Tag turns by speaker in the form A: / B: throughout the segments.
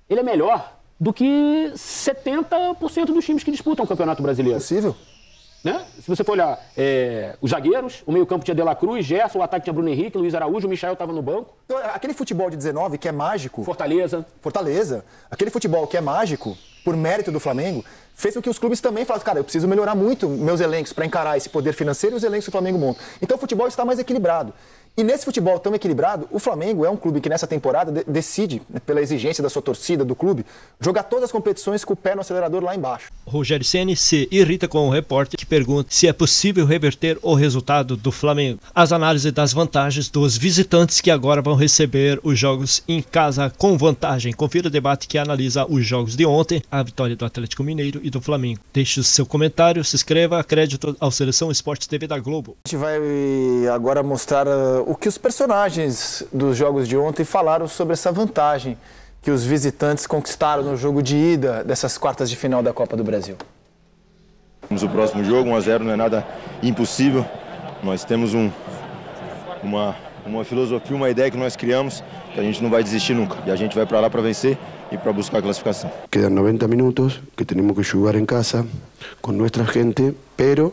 A: ele é melhor do que 70% dos times que disputam o Campeonato Brasileiro.
B: Possível.
A: Né? Se você for olhar os zagueiros, o meio-campo tinha De La Cruz, Gerson, o ataque tinha Bruno Henrique, Luiz Araújo, o Michael estava no banco.
B: Então, aquele futebol de 19 que é mágico...
A: Fortaleza.
B: Aquele futebol que é mágico, por mérito do Flamengo, fez com que os clubes também falassem, cara, eu preciso melhorar muito meus elencos para encarar esse poder financeiro e os elencos que o Flamengo monta. Então o futebol está mais equilibrado. E nesse futebol tão equilibrado, o Flamengo é um clube que nessa temporada decide, pela exigência da sua torcida, do clube, jogar todas as competições com o pé no acelerador lá embaixo.
C: Rogério Ceni se irrita com o repórter que pergunta se é possível reverter o resultado do Flamengo. As análises das vantagens dos visitantes que agora vão receber os jogos em casa com vantagem. Confira o debate que analisa os jogos de ontem, a vitória do Atlético Mineiro e do Flamengo. Deixe o seu comentário, se inscreva, crédito ao Seleção Esporte TV da Globo.
B: A gente vai agora mostrar o que os personagens dos jogos de ontem falaram sobre essa vantagem que os visitantes conquistaram no jogo de ida dessas quartas de final da Copa do Brasil.
D: Temos o próximo jogo, 1-0 não é nada impossível. Nós temos uma filosofia, uma ideia que nós criamos, que a gente não vai desistir nunca. E a gente vai para lá para vencer e para buscar a classificação.
E: Quedan 90 minutos que temos que jogar em casa com nossa gente, pero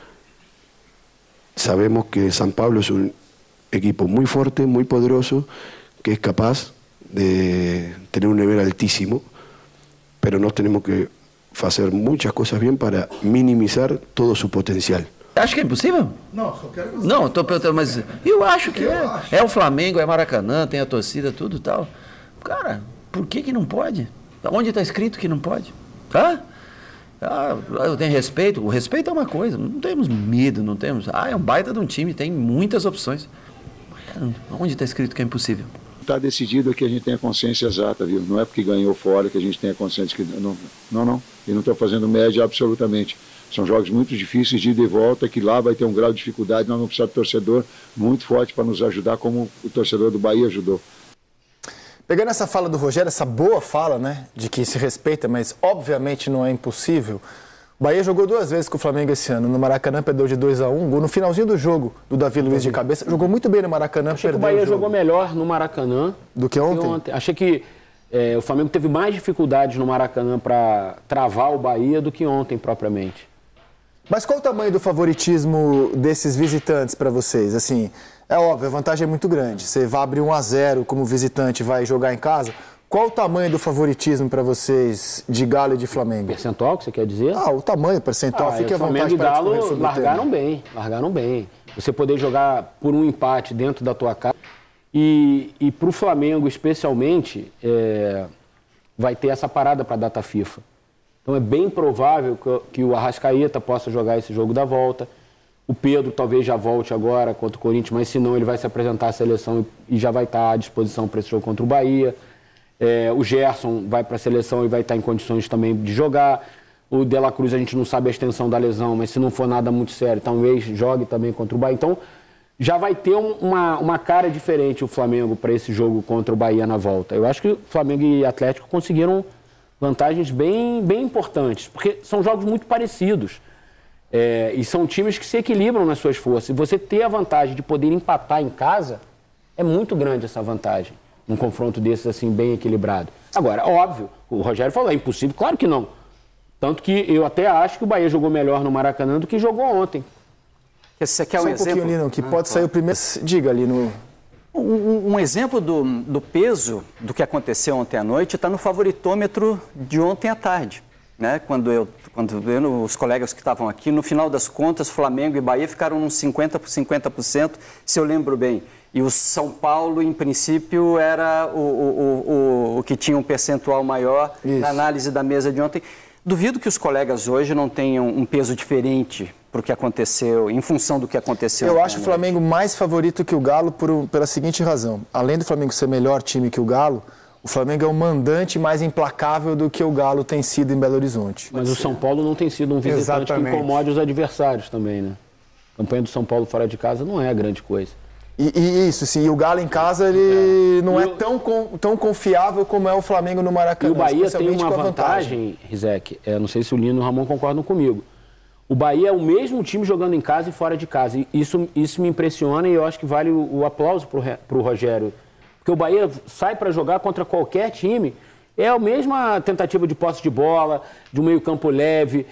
E: sabemos que São Paulo é equipo muy fuerte, muy poderoso, que es capaz de tener un nivel altísimo, pero nós temos que fazer muitas coisas bem para minimizar todo o seu potencial.
F: Acho que é impossível?
G: Não, só quero que você...
F: Não, estou perguntando, mas eu acho que é. É o Flamengo, é Maracanã, tem a torcida, tudo e tal. Cara, por que não pode? Onde está escrito que não pode? Tá? Eu tenho respeito. O respeito é uma coisa, não temos medo, não temos... é um baita de um time, tem muitas opções. Onde está escrito que é impossível?
G: Está decidido que a gente tenha consciência exata, viu? Não é porque ganhou fora que a gente tenha consciência que... Não. E não estou fazendo média absolutamente. São jogos muito difíceis de ida e volta, que lá vai ter um grau de dificuldade, nós vamos precisar de torcedor muito forte para nos ajudar, como o torcedor do Bahia ajudou.
B: Pegando essa fala do Rogério, essa boa fala, né, de que se respeita, mas obviamente não é impossível... O Bahia jogou 2 vezes com o Flamengo esse ano. No Maracanã perdeu de 2-1. Gol no finalzinho do jogo do Davi Luiz de cabeça. Jogou muito bem no Maracanã.
A: Achei que o Bahia jogou melhor no Maracanã
B: do que ontem.
A: Achei que o Flamengo teve mais dificuldades no Maracanã para travar o Bahia do que ontem propriamente.
B: Mas qual o tamanho do favoritismo desses visitantes para vocês? Assim, é óbvio, a vantagem é muito grande. Você vai abrir 1-0 como visitante e vai jogar em casa. Qual o tamanho do favoritismo para vocês de Galo e de Flamengo?
A: Percentual que você quer dizer?
B: O tamanho, percentual. Fique à vontade.
A: Flamengo e Galo largaram bem. Você poder jogar por um empate dentro da tua casa. E para o Flamengo, especialmente, vai ter essa parada para a data FIFA. Então é bem provável que o Arrascaeta possa jogar esse jogo da volta. O Pedro talvez já volte agora contra o Corinthians, mas se não, ele vai se apresentar à seleção e já vai estar à disposição para esse jogo contra o Bahia. O Gerson vai para a seleção e vai estar em condições também de jogar. O De La Cruz a gente não sabe a extensão da lesão, mas se não for nada muito sério, talvez jogue também contra o Bahia. Então já vai ter uma cara diferente o Flamengo para esse jogo contra o Bahia na volta. Eu acho que o Flamengo e Atlético conseguiram vantagens bem importantes, porque são jogos muito parecidos. E são times que se equilibram nas suas forças. E você ter a vantagem de poder empatar em casa, é muito grande essa vantagem. Num confronto desses, assim, bem equilibrado. Agora, óbvio, o Rogério falou, é impossível? Claro que não. Tanto que eu até acho que o Bahia jogou melhor no Maracanã do que jogou ontem.
F: Você quer um exemplo?
B: Pouquinho, Lino, que pode sair o primeiro... Diga ali no...
H: Um exemplo do peso do que aconteceu ontem à noite está no favoritômetro de ontem à tarde. Né? Quando os colegas que estavam aqui, no final das contas, Flamengo e Bahia ficaram uns 50 por 50%, se eu lembro bem. E o São Paulo, em princípio, era o que tinha um percentual maior na análise da mesa de ontem. Duvido que os colegas hoje não tenham um peso diferente para o que aconteceu, em função do que aconteceu.
B: Eu acho o Flamengo mais favorito que o Galo pela seguinte razão. Além do Flamengo ser melhor time que o Galo, o Flamengo é um mandante mais implacável do que o Galo tem sido em Belo Horizonte.
A: Mas o São Paulo não tem sido um visitante que incomode os adversários também, né? A campanha do São Paulo fora de casa não é grande coisa.
B: E isso, sim. E o Galo em casa, ele não é tão confiável como é o Flamengo no Maracanã.
A: E o Bahia tem uma vantagem, Rizek, não sei se o Lino e o Ramon concordam comigo. O Bahia é o mesmo time jogando em casa e fora de casa. E isso me impressiona e eu acho que vale o aplauso para o Rogério. Porque o Bahia sai para jogar contra qualquer time É a mesma tentativa de posse de bola, de um meio-campo leve,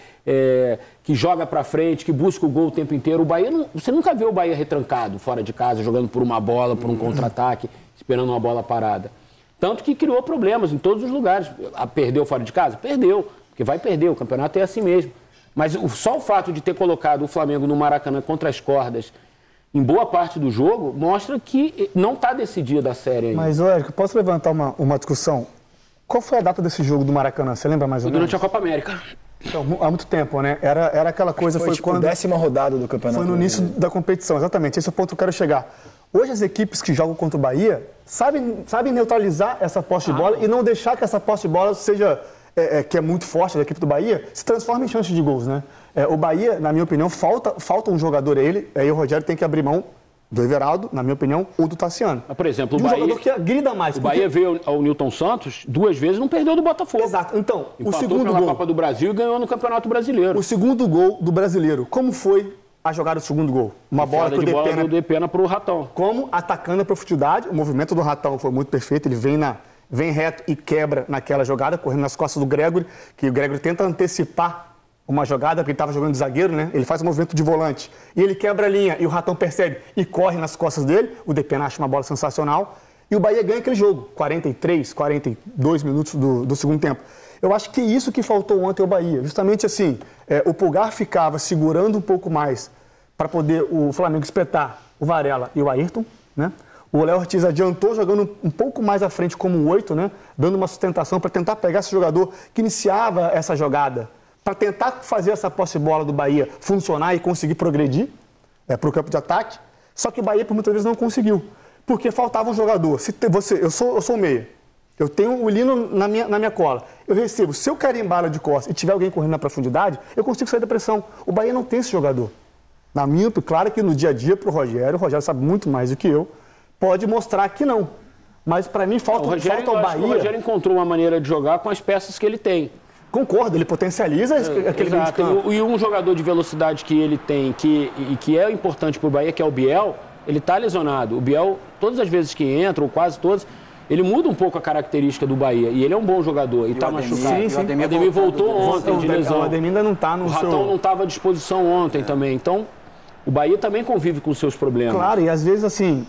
A: que joga para frente, que busca o gol o tempo inteiro. O Bahia, você nunca vê o Bahia retrancado, fora de casa, jogando por uma bola, por um contra-ataque, esperando uma bola parada. Tanto que criou problemas em todos os lugares. Perdeu fora de casa? Perdeu, porque vai perder, o campeonato é assim mesmo. Mas só o fato de ter colocado o Flamengo no Maracanã contra as cordas em boa parte do jogo mostra que não está decidida a série ainda.
I: Mas, Érico, posso levantar uma discussão? Qual foi a data desse jogo do Maracanã? Você lembra mais ou menos?
A: Durante a Copa América.
I: Então, há muito tempo, né? Era aquela coisa...
B: Foi tipo,
I: quando...
B: 10ª rodada do campeonato.
I: Foi no início da competição, exatamente. Esse é o ponto que eu quero chegar. Hoje as equipes que jogam contra o Bahia sabem neutralizar essa posse de bola e não deixar que essa posse de bola seja... que é muito forte da equipe do Bahia, se transforma em chances de gols, né? O Bahia, na minha opinião, falta um jogador aí o Rogério tem que abrir mão do Everaldo, na minha opinião, ou do Tassiano.
A: Por exemplo,
I: o Bahia... jogador que agrida mais.
A: O Bahia veio ao Newton Santos 2 vezes e não perdeu do Botafogo.
I: Exato. Então,
A: empatou
I: o segundo
A: pela
I: gol...
A: Copa do Brasil e ganhou no Campeonato Brasileiro.
I: O segundo gol do Brasileiro, como foi a jogada do segundo gol? Uma bola que
A: o Depena para o Ratão.
I: Como atacando a profundidade, o movimento do Ratão foi muito perfeito, ele vem reto e quebra naquela jogada, correndo nas costas do Gregory, que o Gregory tenta antecipar uma jogada, porque ele estava jogando de zagueiro, né? Ele faz um movimento de volante e ele quebra a linha e o Ratão percebe e corre nas costas dele. O Depena acha uma bola sensacional e o Bahia ganha aquele jogo, 43, 42 minutos do segundo tempo. Eu acho que isso que faltou ontem ao Bahia, justamente assim, o Pulgar ficava segurando um pouco mais para poder o Flamengo espetar o Varela e o Ayrton, né? O Léo Ortiz adiantou jogando um pouco mais à frente como um 8, né? Dando uma sustentação para tentar pegar esse jogador que iniciava essa jogada, para tentar fazer essa posse de bola do Bahia funcionar e conseguir progredir para o campo de ataque. Só que o Bahia, por muitas vezes, não conseguiu, porque faltava um jogador. Eu sou meia, eu tenho o Lino na minha cola, eu recebo, se eu carimbar de costas e tiver alguém correndo na profundidade, eu consigo sair da pressão. O Bahia não tem esse jogador. Na minha opinião, claro que no dia a dia, para o Rogério sabe muito mais do que eu, pode mostrar que não. Mas, para mim, falta ao Bahia...
A: O Rogério encontrou uma maneira de jogar com as peças que ele tem.
I: Concordo, ele potencializa aquele meio de campo.
A: E um jogador de velocidade que ele tem, que é importante para o Bahia, que é o Biel, ele está lesionado. O Biel, todas as vezes que entra, ou quase todas, ele muda um pouco a característica do Bahia. E ele é um bom jogador e está machucado.
I: Sim.
A: O Ademir voltou ontem de lesão.
I: O Ademir ainda não está no
A: O Ratão não estava à disposição ontem também. Então, o Bahia também convive com os seus problemas.
I: Claro, e às vezes, assim,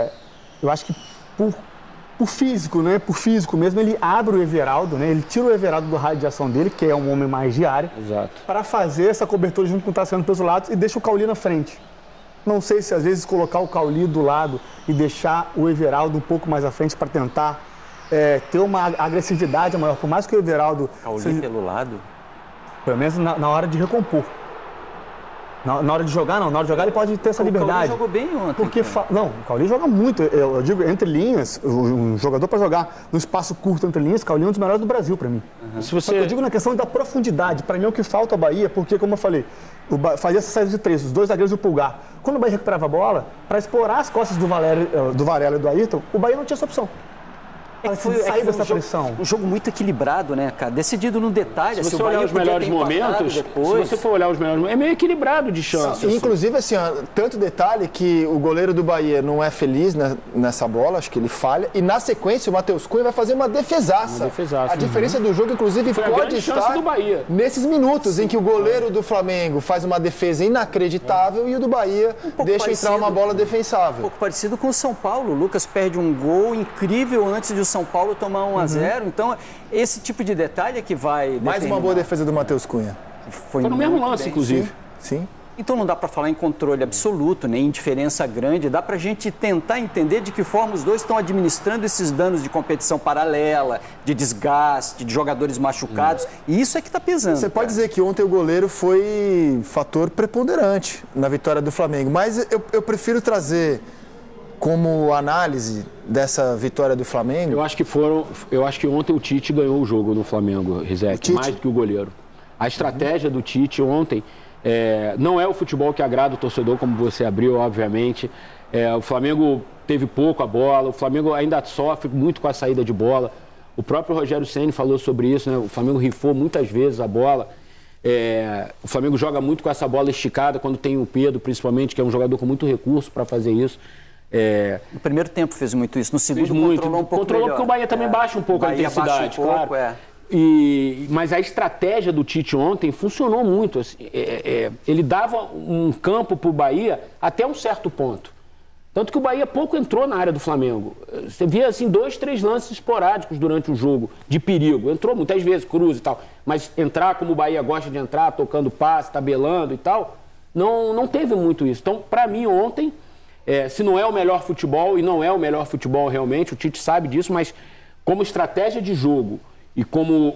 I: eu acho que por físico, né? Por físico mesmo, ele abre o Everaldo, né? Ele tira o Everaldo do raio de ação dele, que é um homem mais de área, para fazer essa cobertura junto com o Tassiano pelos lados e deixa o Cauli na frente. Não sei se às vezes colocar o Cauli do lado e deixar o Everaldo um pouco mais à frente para tentar ter uma agressividade maior. Por mais que o Everaldo...
H: Cauli pelo lado?
I: Pelo menos na hora de recompor. Na hora de jogar, não. Na hora de jogar ele pode ter essa liberdade.
H: O Cauli jogou bem ontem.
I: Porque não, o Cauli joga muito. Eu digo, entre linhas, um jogador para jogar no espaço curto entre linhas, o Cauli é um dos melhores do Brasil para mim. Só que eu digo na questão da profundidade. Para mim é o que falta ao Bahia, porque, como eu falei, fazia essa saída de 3, os 2 zagueiros do Pulgar. Quando o Bahia recuperava a bola, para explorar as costas do Varela e do Ayrton, o Bahia não tinha essa opção. Sair dessa pressão.
H: Um jogo muito equilibrado, né, cara? Decidido no detalhe.
A: Se você olhar os melhores momentos, se você for olhar os melhores momentos, é meio equilibrado de chance.
B: Inclusive, assim, tanto detalhe que o goleiro do Bahia não é feliz nessa bola, acho que ele falha. E na sequência, o Matheus Cunha vai fazer uma defesaça. A diferença do jogo, inclusive, pode estar
A: do Bahia.
B: Nesses minutos em que o goleiro do Flamengo faz uma defesa inacreditável e o do Bahia deixa entrar uma bola defensável.
H: Um pouco parecido com o São Paulo. O Lucas perde um gol incrível antes de o São Paulo tomar 1-0. Então, esse tipo de detalhe é que vai...
B: Mais uma boa defesa do Matheus Cunha.
A: Foi no mesmo lance, inclusive.
B: Sim.
H: Então não dá para falar em controle absoluto, nem em diferença grande. Dá para a gente tentar entender de que forma os dois estão administrando esses danos de competição paralela, de desgaste, de jogadores machucados. E isso é que está pesando.
B: Você pode dizer que ontem o goleiro foi fator preponderante na vitória do Flamengo. Mas eu prefiro trazer como análise dessa vitória do Flamengo.
A: Eu acho que ontem o Tite ganhou o jogo no Flamengo, Rizek, mais do que o goleiro. A estratégia do Tite ontem não é o futebol que agrada o torcedor, como você abriu, obviamente. O Flamengo teve pouco a bola, o Flamengo ainda sofre muito com a saída de bola. O próprio Rogério Ceni falou sobre isso, né? O Flamengo rifou muitas vezes a bola. O Flamengo joga muito com essa bola esticada quando tem o Pedro, principalmente, que é um jogador com muito recurso para fazer isso.
H: No primeiro tempo fez muito isso, no segundo
A: controlou um pouco melhor. Porque o Bahia também baixa um pouco a intensidade, claro. Mas a estratégia do Tite ontem funcionou muito. Assim, ele dava um campo para o Bahia até um certo ponto. Tanto que o Bahia pouco entrou na área do Flamengo. Você via assim 2, 3 lances esporádicos durante o jogo, de perigo. Entrou muitas vezes, cruz e tal. Mas entrar como o Bahia gosta de entrar, tocando passe, tabelando e tal, não teve muito isso. Então, para mim, ontem, se não é o melhor futebol, e não é o melhor futebol realmente, o Tite sabe disso, mas como estratégia de jogo e como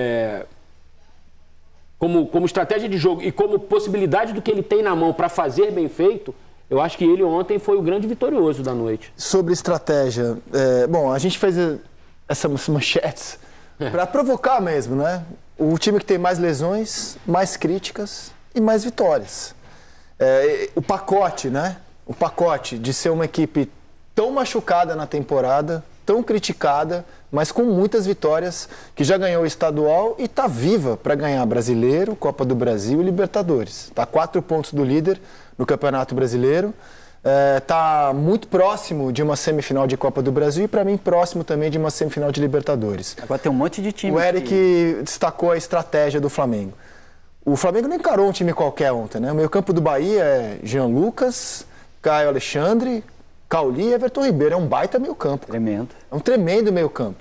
A: estratégia de jogo e como possibilidade do que ele tem na mão para fazer bem feito, eu acho que ele ontem foi o grande vitorioso da noite.
B: Sobre estratégia, bom, a gente fez essas manchetes para provocar mesmo, né? O time que tem mais lesões, mais críticas e mais vitórias. O pacote, né? O pacote de ser uma equipe tão machucada na temporada, tão criticada, mas com muitas vitórias, que já ganhou o estadual e está viva para ganhar Brasileiro, Copa do Brasil e Libertadores. Está a 4 pontos do líder no Campeonato Brasileiro, está muito próximo de uma semifinal de Copa do Brasil e, para mim, próximo também de uma semifinal de Libertadores.
H: Agora tem um monte de time.
B: O Eric destacou a estratégia do Flamengo. O Flamengo não encarou um time qualquer ontem, né? O meio-campo do Bahia é Jean Lucas, Caio Alexandre, Cauli e Everton Ribeiro. É um baita meio-campo.
H: Tremendo.
B: É um tremendo meio-campo.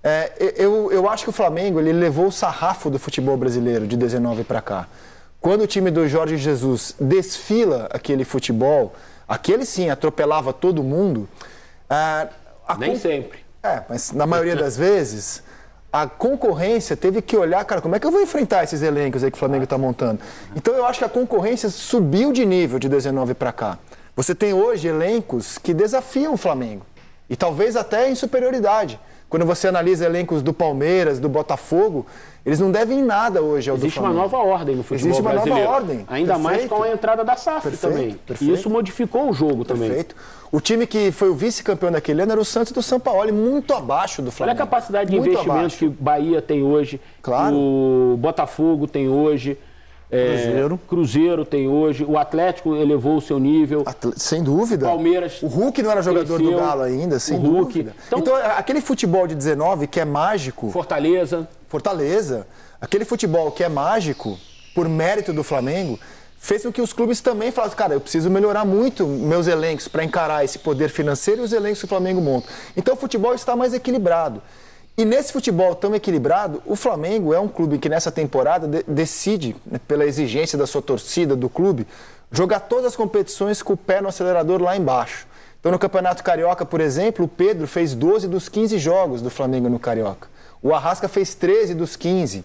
B: Eu acho que o Flamengo ele levou o sarrafo do futebol brasileiro de 19 para cá. Quando o time do Jorge Jesus desfila aquele futebol, aquele sim atropelava todo mundo.
A: Nem sempre.
B: Mas na maioria das vezes, a concorrência teve que olhar, cara, como é que eu vou enfrentar esses elencos aí que o Flamengo está montando? Então eu acho que a concorrência subiu de nível de 19 para cá. Você tem hoje elencos que desafiam o Flamengo. E talvez até em superioridade. Quando você analisa elencos do Palmeiras, do Botafogo, eles não devem nada hoje ao do Flamengo.
A: Existe uma nova ordem no futebol brasileiro.
B: Existe uma nova ordem.
A: Ainda mais com a entrada da SAF também. E isso modificou o jogo também.
B: Perfeito. O time que foi o vice-campeão daquele ano era o Santos do Sampaoli, muito abaixo do Flamengo.
A: Olha a capacidade de investimento que o Bahia tem hoje, o Botafogo tem hoje, Cruzeiro tem hoje, o Atlético elevou o seu nível.
B: Sem dúvida.
A: O Palmeiras.
B: O Hulk não era jogador do Galo ainda, sem dúvida. Então, aquele futebol de 19 que é mágico. Fortaleza. Aquele futebol que é mágico, por mérito do Flamengo, fez com que os clubes também falassem, cara, eu preciso melhorar muito meus elencos para encarar esse poder financeiro e os elencos que o Flamengo monta. Então o futebol está mais equilibrado. E nesse futebol tão equilibrado, o Flamengo é um clube que nessa temporada decide, né, pela exigência da sua torcida, do clube, jogar todas as competições com o pé no acelerador lá embaixo. Então no Campeonato Carioca, por exemplo, o Pedro fez 12 dos 15 jogos do Flamengo no Carioca. O Arrasca fez 13 dos 15.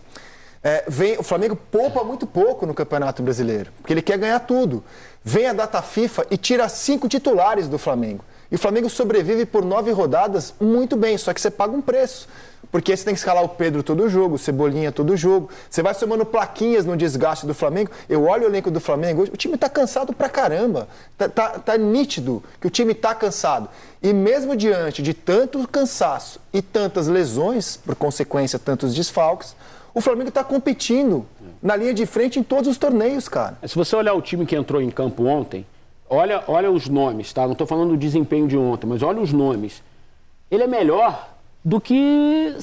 B: O Flamengo poupa muito pouco no Campeonato Brasileiro, porque ele quer ganhar tudo. Vem a data FIFA e tira 5 titulares do Flamengo. E o Flamengo sobrevive por 9 rodadas muito bem, só que você paga um preço. Porque você tem que escalar o Pedro todo jogo, o Cebolinha todo jogo. Você vai somando plaquinhas no desgaste do Flamengo. Eu olho o elenco do Flamengo hoje, o time tá cansado pra caramba. Tá nítido que o time tá cansado. E mesmo diante de tanto cansaço e tantas lesões, por consequência, tantos desfalques, o Flamengo tá competindo na linha de frente em todos os torneios, cara.
A: Se você olhar o time que entrou em campo ontem, olha os nomes, tá? Não estou falando do desempenho de ontem, mas olha os nomes. Ele é melhor do que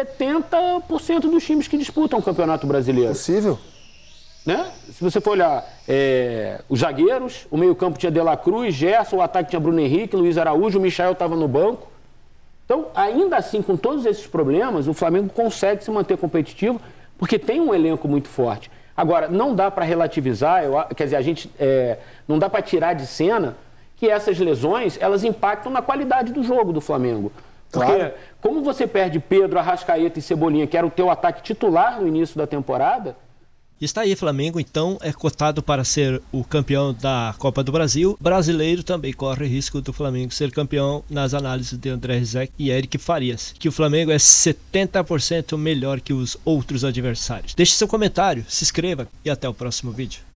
A: 70% dos times que disputam o Campeonato Brasileiro.
B: Possível.
A: Né? Se você for olhar os zagueiros, o meio-campo tinha De La Cruz, Gerson, o ataque tinha Bruno Henrique, Luiz Araújo, o Michael estava no banco. Então, ainda assim, com todos esses problemas, o Flamengo consegue se manter competitivo, porque tem um elenco muito forte. Agora, não dá para relativizar, quer dizer, não dá para tirar de cena que essas lesões, elas impactam na qualidade do jogo do Flamengo. Porque como você perde Pedro, Arrascaeta e Cebolinha, que era o teu ataque titular no início da temporada...
C: Está aí, Flamengo então é cotado para ser o campeão da Copa do Brasil. Brasileiro também corre risco do Flamengo ser campeão nas análises de André Rizek e Eric Farias, que o Flamengo é 70% melhor que os outros adversários. Deixe seu comentário, se inscreva e até o próximo vídeo.